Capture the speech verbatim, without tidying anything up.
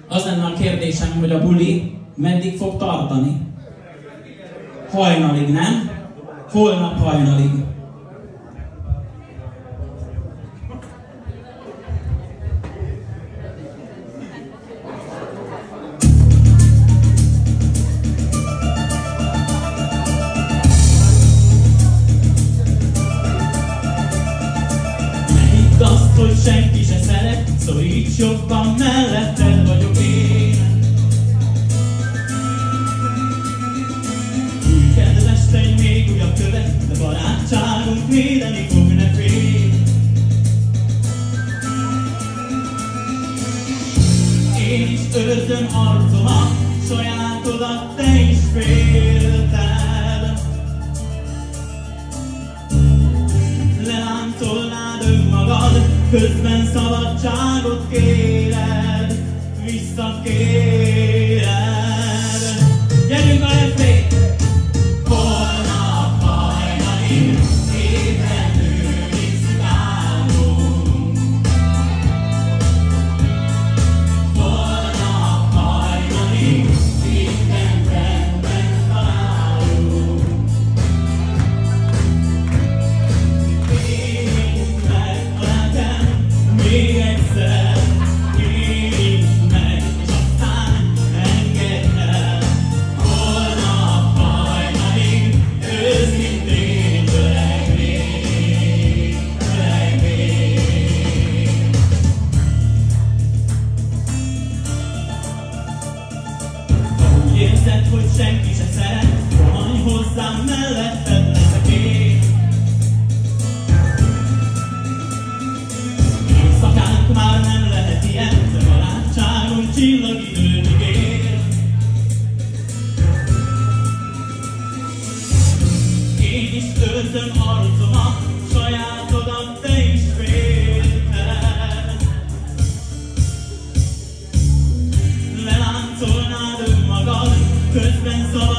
Az lenne a kérdésem, hogy a buli meddig fog tartani? Hajnalig, nem? Holnap hajnalig. Ne hidd azt, hogy senki se szeret, szoríts jobban, melletted vagyok én. Új kedves tej, még újabb követ, de barátságunk védeni fog, ne félj. Én is őrzöm arcomat, sajátodat te is félted. Leláncolnád önmagad, közben szabadságot kéred, visszakéred. Gyerünk a refrén! Holnap hajnalig, ébredőig szukálunk. Holnap hajnalig, minden rendben találunk. Érintsd meg a lelkem, még egyszer, érintsd meg, és aztán engedd el. Holnap hajnalig, őszintén törekvén, törekvén. Ha úgy érzed, hogy senki se szeret, rohanj hozzám, melletted leszek én. Éjszakánk már nem lehet ilyen, de barátságunk csillagidőig él. Én is őrzöm arcomat, sajátodat te is félted. Leláncolnád önmagad, közben szabad